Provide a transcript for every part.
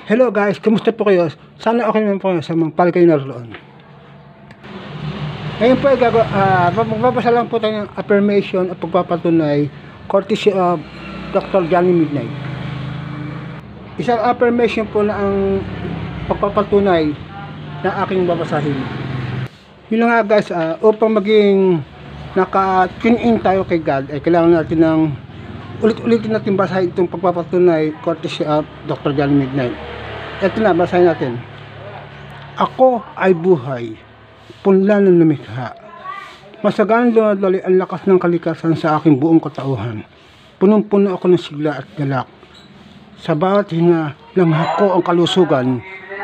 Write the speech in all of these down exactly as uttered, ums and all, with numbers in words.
Hello guys, kumusta po kayo? Sana okay naman po kayo sa mga palagay na roon. Ngayon po ay gago, uh, magbabasa lang po tayo ng affirmation at pagpapatunay courtesy of Doctor Johnny Midnight. Isang affirmation po na ang pagpapatunay na aking babasahin. Yun nga guys, uh, upang maging naka-tune in tayo kay God ay kailangan natin ng ulit-ulitin natin basahin itong pagpapatunay courtesy of Doctor Johnny Midnight. Ito na, basahin natin. Ako ay buhay, punla ng lumikha. Masaganang dumadali ang lakas ng kalikasan sa aking buong katauhan. Punong-puno ako ng sigla at galak. Sa bawat hinga, langhap ko ang kalusugan.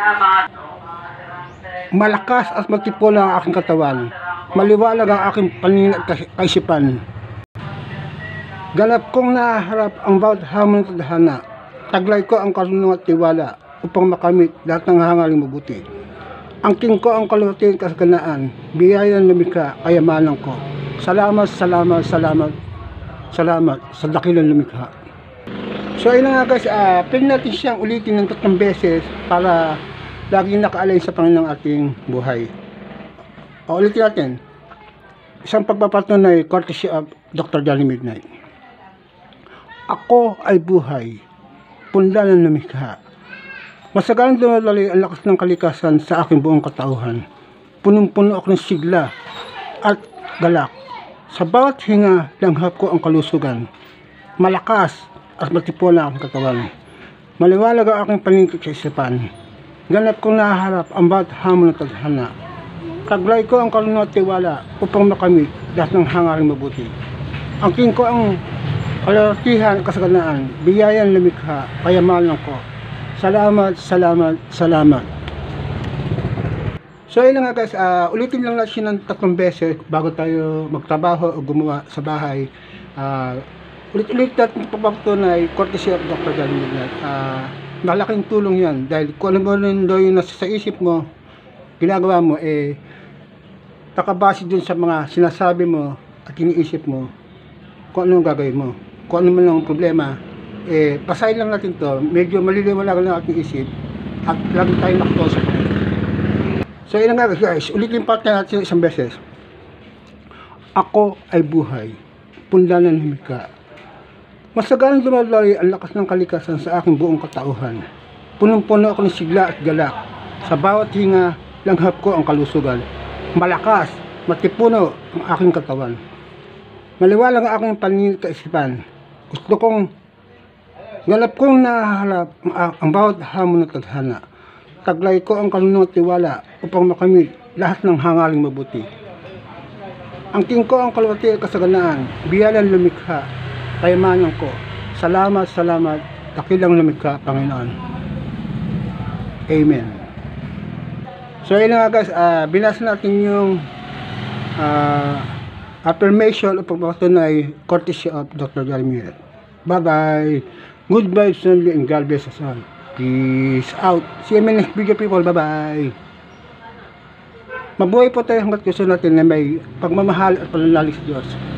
Malakas at magtipon ang aking katawan. Maliwalag ang aking paningin at kaisipan. Ganap kong naharap ang bawat hamon at tadhana. Taglay ko ang karunungan at tiwala upang makamit lahat ng hangaring mabuti. Angking ko ang kaluwalhatian kasaganaan, biyayang lumikha, kayamanan ko. Salamat, salamat, salamat, salamat sa dakilang lumikha. So ayun nga guys, uh, pwede natin siyang ulitin ng tatlong beses para laging nakaalay sa Panginoon ating buhay. O, ulitin natin. Isang pagpapatunay, courtesy of Doctor Johnny Midnight. Ako ay buhay, punla ng lumikha. Masaganang dumadali ang lakas ng kalikasan sa aking buong katauhan. Punong-puno ako ng sigla at galak. Sa bawat hinga, langhap ko ang kalusugan. Malakas at matipon ang aking katawan. Maliwalag ang aking paningin sa isipan. Ganap kong naharap ang bawat hamon at tadhana. Taglay ko ang karunungan at tiwala upang makamit lahat ng hangaring mabuti. Angking ko ang kaluwalhatian at kasaganaan, biyayang lumikha, kayamanan ko. Salamat, salamat, salamat. So ayun nga guys, uh, ulitin lang natin ng tatlong beses bago tayo magtrabaho o gumawa sa bahay. Uh, ulit-ulit natin pagpapatunay courtesy of Doctor Johnny Midnight. Uh, malaking tulong yan dahil kung ano mo rin daw yung nasa sa isip mo, ginagawa mo, eh nakabase dun sa mga sinasabi mo at iniisip mo kung ano gagawin mo. Kung ano man ang problema, eh, pasahin lang natin to, medyo maliliwanagan ng ating isip at lagi tayo nakatuon sa Panginoon. So yun nga guys, ulitin pa natin isang beses. Ako ay buhay, punla ng lumikha. Masaganang dumadali ang lakas ng kalikasan sa aking buong katauhan. Punong-puno ako ng sigla at galak. Sa bawat hinga, langhap ko ang kalusugan. Malakas, matipuno ang aking katawan. Maliwalag ang aking paningin at kaisipan. Gusto kong Ganap kong nahaharap ang, ang bawat hamon at tadhana. Taglay ko ang karunungan at tiwala upang makamit lahat ng hangaring mabuti. Angking ko ang kaluwalhatian at kasaganaan, biyayang lumikha, kayamanan ko. Salamat, salamat, dakilang lumikha, Panginoon. Amen. So yun nga guys, uh, binasa natin yung uh, affirmation o pagpapatunay courtesy of Doctor Johnny Midnight. Bye bye. Good vibes only and God bless us all. Peace out. See you in the next video people. Bye bye. Mabuhay po tayo hanggat gusto natin na may pagmamahal at pananalig sa Diyos.